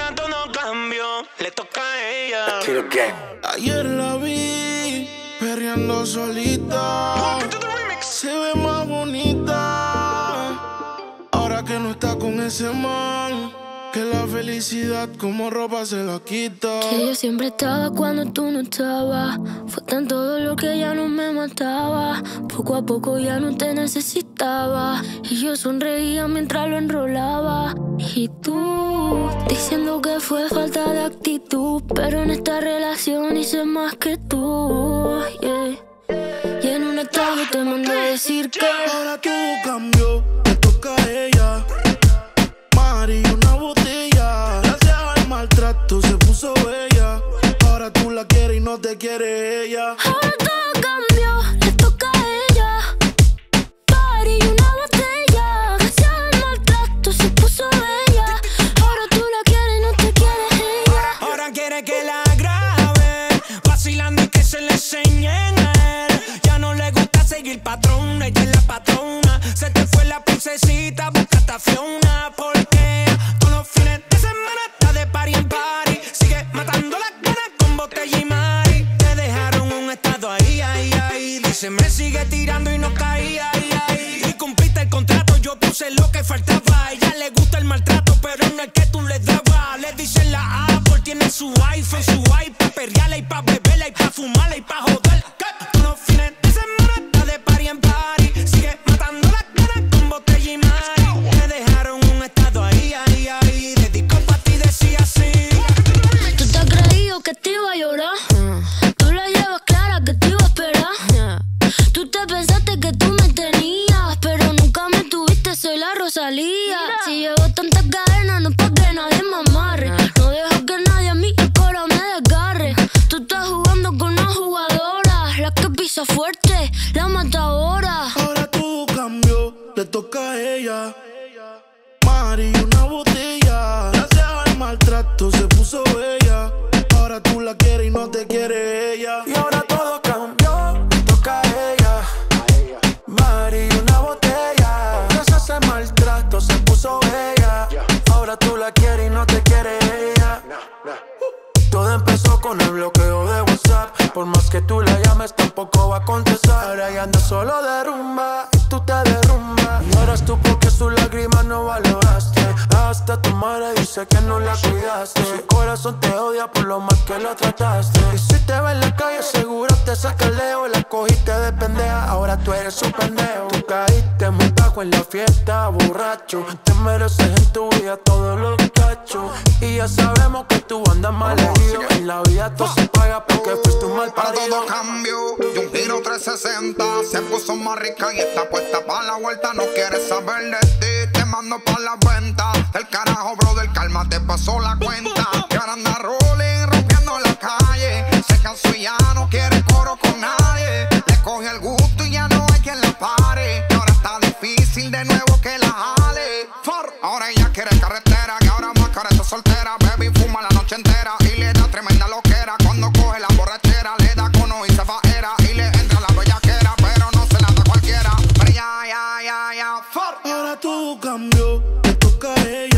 ahora todo cambió, le toca a ella. Ayer la vi perreando solita, se ve más bonita ahora que no está con ese man. Que la felicidad como ropa se la quita. Que yo siempre estaba cuando tú no estabas. Fue tan todo lo que ya no me mataba. Poco a poco ya no te necesitaba. Y yo sonreía mientras lo enrolaba. Y tú diciendo que fue falta de actitud, pero en esta relación hice más que tú, yeah. Y en un estado te mandé a decir que ahora todo cambió, le toca a ella. Mari, una botella. Gracias al maltrato se puso bella. Ahora tú la quieres y no te quiere ella. ahora todo cambió, le toca a ella. Party, una botella. Gracias al maltrato se puso bella. Ahora tú la quieres y no te quiere ella. Ahora quiere que la grabe, vacilando y que se le enseñen a él. Ya no le gusta seguir patrón, ella es la patrona. Se te fue la princesita, busca a Fiona. Porque todos los fines de semana está de party en party. Sigue matando las ganas con botella y mari. Te dejaron un estado ahí, ahí, ahí. Dice me sigue tirando y no caía, ahí, ahí. Y cumpliste el contrato, yo puse lo que faltaba. A ella le gusta el maltrato, pero no el que tú le dabas. Le dicen la Apple, tiene su iPhone, su iPad, perreala y pa' beberla y pa' fumarla y pa' joder. Todos los fines de semana está de party en party. Sigue matando las ganas con botella y mari. Te dejaron un estado ahí, ahí, ahí. Dedicó pa' ti, decía así. Tú te has creído que te iba a llorar. Tú la llevas clara que te iba a esperar. Tú te pensaste que tú me tenías, pero nunca me tuviste, soy la Rosalía. Si llevo tantas cadenas, no es pa' que nadie me amarre. No dejo que nadie a mí el coro me desgarre. Tú estás jugando con una jugadora, la que pisa fuerte, la matadora. Ahora todo cambió, le toca a ella. Mari, una botella. Gracias al maltrato se puso bella. Ahora tú la quieres y no te quiere ella. Y ahora todo cambió, le toca a ella. Mari, una botella. Gracias al maltrato se puso bella. Ahora tú la quieres y no te quiere ella. Todo empezó con el bloqueo de WhatsApp. Por más que tú la llames tampoco va a contestar. Ahora ya anda solo de rumba y tú te derrumbas. Y ahora es tú porque sus lágrimas no valoraste. Hasta tu madre dice que no la cuidaste. Su corazón te odia por lo mal que lo trataste. Y si te ve en la calle seguro te saca el leo. La cogiste de pendeja, ahora tú eres un pendejo. Tú caíste muy bajo en la fiesta, borracho. Te mereces en tu vida todos los cachos. Y ya sabemos que tú andas mal elegido. En la vida todo se paga porque fuiste un mal Para parido. todo cambio, y un giro 360. Se puso más rica y está puesta para la vuelta. No quiere saber de ti, te mando pa' la venta. Del carajo, brother, calma, te pasó la cuenta. Y ahora anda rolling, rompiendo la calle. Se cansó y ya no quiere coro con nadie. Le coge el gusto y ya no hay quien la pare. Y ahora está difícil de nuevo que la jale. Ahora ella quiere carretera, que ahora más cara está soltera. Baby fuma la noche entera y le da tremenda loquera. Cuando coge la borrachera, le da cono y se faera. Y le entra la bellaquera, pero no se la da cualquiera. Pero ya, Ahora todo cambió, le toca a ella.